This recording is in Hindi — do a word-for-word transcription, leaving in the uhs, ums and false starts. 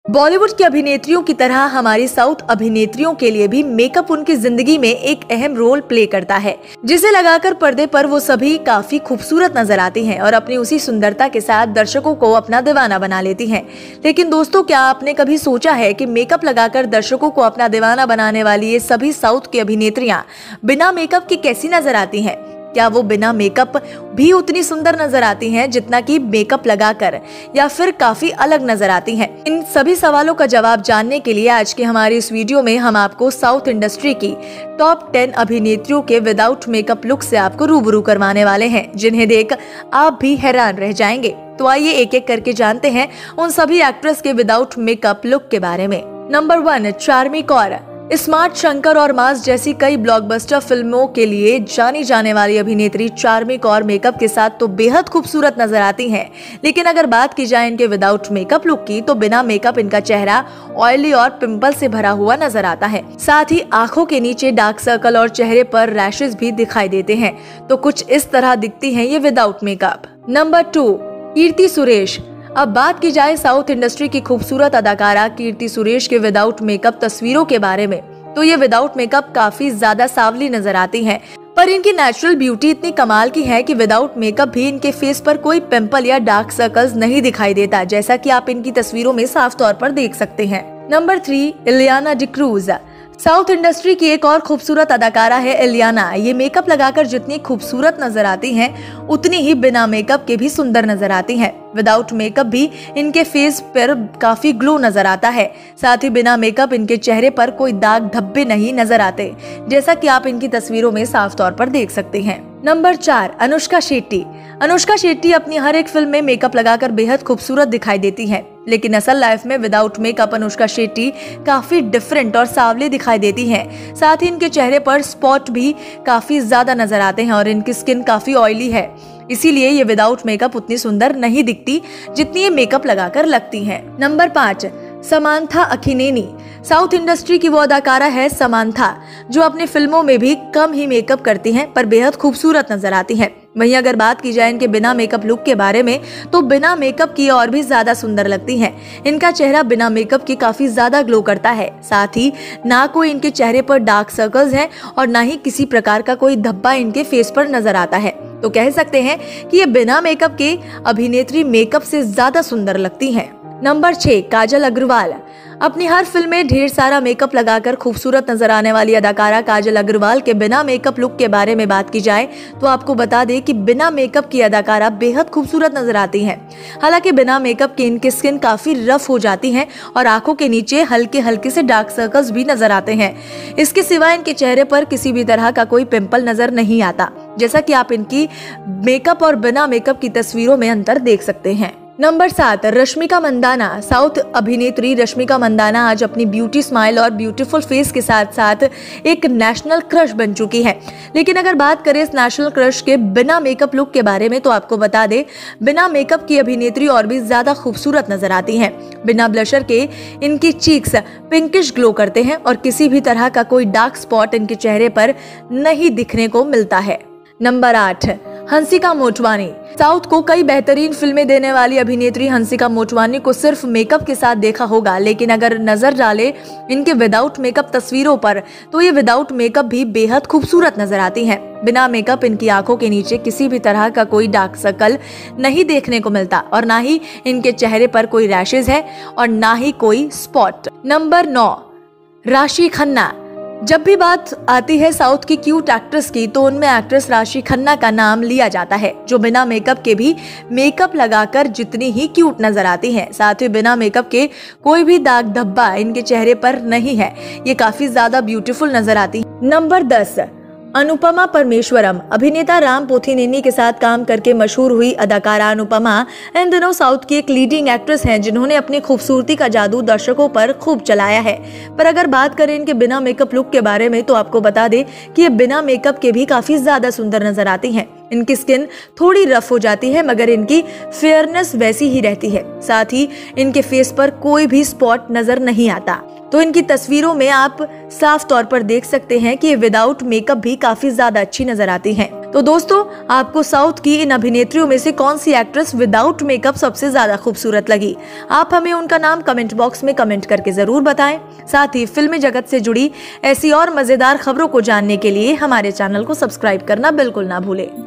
बॉलीवुड की अभिनेत्रियों की तरह हमारी साउथ अभिनेत्रियों के लिए भी मेकअप उनकी जिंदगी में एक अहम रोल प्ले करता है, जिसे लगाकर पर्दे पर वो सभी काफी खूबसूरत नजर आती हैं और अपनी उसी सुंदरता के साथ दर्शकों को अपना दीवाना बना लेती हैं। लेकिन दोस्तों, क्या आपने कभी सोचा है कि मेकअप लगाकर दर्शकों को अपना दीवाना बनाने वाली ये सभी साउथ की अभिनेत्रियां बिना मेकअप के कैसी नजर आती हैं? क्या वो बिना मेकअप भी उतनी सुंदर नजर आती हैं जितना कि मेकअप लगाकर, या फिर काफी अलग नजर आती हैं? इन सभी सवालों का जवाब जानने के लिए आज के हमारे इस वीडियो में हम आपको साउथ इंडस्ट्री की टॉप टेन अभिनेत्रियों के विदाउट मेकअप लुक से आपको रूबरू करवाने वाले हैं, जिन्हें देख आप भी हैरान रह जाएंगे। तो आइए एक एक करके जानते हैं उन सभी एक्ट्रेस के विदाउट मेकअप लुक के बारे में। Number one, Charmy Kaur. Smart, Shankar और मास जैसी कई ब्लॉकबस्टर फिल्मों के लिए जानी जाने वाली अभिनेत्री चार्मी कौर मेकअप के साथ तो बेहद खूबसूरत नजर आती हैं, लेकिन अगर बात की जाए इनके विदाउट मेकअप लुक की, तो बिना मेकअप इनका चेहरा ऑयली और पिंपल से भरा हुआ नजर आता है। साथ ही आंखों के नीचे डार्क सर्कल और चेहरे पर रैशेस भी दिखाई देते हैं। तो कुछ इस तरह दिखती हैं ये without makeup. Number two, Keerthy Suresh. अब बात की जाए साउथ इंडस्ट्री की खूबसूरत अदाकारा कीर्ति सुरेश के विदाउट मेकअप तस्वीरों के बारे में, तो ये विदाउट मेकअप काफी ज्यादा सांवली नजर आती हैं, पर इनकी नेचुरल ब्यूटी इतनी कमाल की है कि विदाउट मेकअप भी इनके फेस पर कोई पिंपल या डार्क सर्कल्स नहीं दिखाई देता, जैसा कि आप इनकी तस्वीरों में साफ तौर पर देख सकते हैं। Number three, Ileana D'Cruz. South industry की एक और खूबसूरत अदाकारा है इलियाना। ये मेकअप लगाकर जितनी खूबसूरत नजर आती हैं, उतनी ही बिना मेकअप के भी सुंदर नजर आती हैं। विदाउट मेकअप भी इनके फेस पर काफी ग्लो नजर आता है। साथ ही बिना मेकअप इनके चेहरे पर कोई दाग धब्बे नहीं नजर आते, जैसा कि आप इनकी तस्वीरों में साफ तौर पर देख सकते हैं। नंबर चार, अनुष्का शेट्टी। अनुष्का शेट्टी अपनी हर एक फिल्म में मेकअप लगाकर बेहद खूबसूरत दिखाई देती हैं, लेकिन असल लाइफ में विदाउट मेकअप अनुष्का शेट्टी काफी डिफरेंट और सांवली दिखाई देती हैं। साथ ही इनके चेहरे पर स्पॉट भी काफी ज्यादा नजर आते हैं और इनकी स्किन काफी ऑयली है, इसीलिए ये विदाउट मेकअप उतनी सुंदर नहीं दिखती जितनी ये मेकअप लगाकर लगती हैं। नंबर पाँच, समांथा अखिनेनी। साउथ इंडस्ट्री की वो अदाकारा है समांथा, जो अपनी फिल्मों में भी कम ही मेकअप करती हैं, पर बेहद खूबसूरत नजर आती हैं। वहीं अगर बात की जाए इनके बिना मेकअप लुक के बारे में, तो बिना मेकअप की और भी ज्यादा सुंदर लगती हैं। इनका चेहरा बिना मेकअप के काफी ज्यादा ग्लो करता है। साथ ही ना कोई इनके चेहरे पर डार्क सर्कल्स हैं और ना ही किसी प्रकार का कोई धब्बा इनके फेस पर नजर आता है। तो कह सकते हैं कि ये बिना मेकअप के अभिनेत्री मेकअप से ज्यादा सुंदर लगती हैं। नंबर छह, काजल अग्रवाल। अपनी हर फिल्म में ढेर सारा मेकअप लगाकर खूबसूरत नजर आने वाली अदाकारा काजल अग्रवाल के बिना मेकअप लुक के बारे में बात की जाए, तो आपको बता दें कि बिना मेकअप की अदाकारा बेहद खूबसूरत नजर आती हैं। हालांकि बिना मेकअप के इनकी स्किन काफी रफ हो जाती है और आंखों के नीचे हल्के हल्के से डार्क सर्कल्स भी नजर आते हैं। इसके सिवा इनके चेहरे पर किसी भी तरह का कोई पिंपल नजर नहीं आता, जैसा कि आप इनकी मेकअप और बिना मेकअप की तस्वीरों में अंतर देख सकते हैं। नंबर सात, रश्मिका मंदाना। साउथ अभिनेत्री रश्मिका मंदाना आज अपनी ब्यूटी स्माइल और ब्यूटीफुल फेस के साथ साथ एक नेशनल क्रश बन चुकी है। लेकिन अगर बात करें इस नेशनल क्रश के बिना मेकअप लुक के बारे में, तो आपको बता दें बिना मेकअप की अभिनेत्री और भी ज्यादा खूबसूरत नजर आती हैं। बिना ब्लशर के इनकी चीक्स पिंकिश ग्लो करते हैं और किसी भी तरह का कोई डार्क स्पॉट इनके चेहरे पर नहीं दिखने को मिलता है। नंबर आठ, हंसिका मोटवानी। साउथ को कई बेहतरीन फिल्में देने वाली अभिनेत्री हंसिका मोटवानी को सिर्फ मेकअप के साथ देखा होगा, लेकिन अगर नजर डाले इनके विदाउट मेकअप तस्वीरों पर, तो ये विदाउट मेकअप भी बेहद खूबसूरत नजर आती हैं। बिना मेकअप इनकी आंखों के नीचे किसी भी तरह का कोई डार्क सर्कल नहीं देखने को मिलता और ना ही इनके चेहरे पर कोई रैशेज है और ना ही कोई स्पॉट। नंबर नौ, राशि खन्ना। जब भी बात आती है साउथ की क्यूट एक्ट्रेस की, तो उनमें एक्ट्रेस राशि खन्ना का नाम लिया जाता है, जो बिना मेकअप के भी मेकअप लगाकर जितनी ही क्यूट नजर आती हैं। साथ ही बिना मेकअप के कोई भी दाग धब्बा इनके चेहरे पर नहीं है, ये काफी ज्यादा ब्यूटीफुल नजर आती है। नंबर दस, अनुपमा परमेश्वरम। अभिनेता राम पोथिनेनी के साथ काम करके मशहूर हुई अदाकारा अनुपमा इन दिनों साउथ की एक लीडिंग एक्ट्रेस हैं, जिन्होंने अपनी खूबसूरती का जादू दर्शकों पर खूब चलाया है। पर अगर बात करें इनके बिना मेकअप लुक के बारे में, तो आपको बता दें कि ये बिना मेकअप के भी काफी ज्यादा सुंदर नजर आती हैं। इनकी स्किन थोड़ी रफ हो जाती है, मगर इनकी फेयरनेस वैसी ही रहती है। साथ ही इनके फेस पर कोई भी स्पॉट नजर नहीं आता। तो इनकी तस्वीरों में आप साफ तौर पर देख सकते हैं कि विदाउट मेकअप भी काफी ज्यादा अच्छी नजर आती हैं। तो दोस्तों, आपको साउथ की इन अभिनेत्रियों में से कौन सी एक्ट्रेस विदाउट मेकअप सबसे ज्यादा खूबसूरत लगी? आप हमें उनका नाम कमेंट बॉक्स में कमेंट करके जरूर बताएं। साथ ही फिल्मी जगत से जुड़ी ऐसी और मजेदार खबरों को जानने के लिए हमारे चैनल को सब्सक्राइब करना बिल्कुल ना भूलें।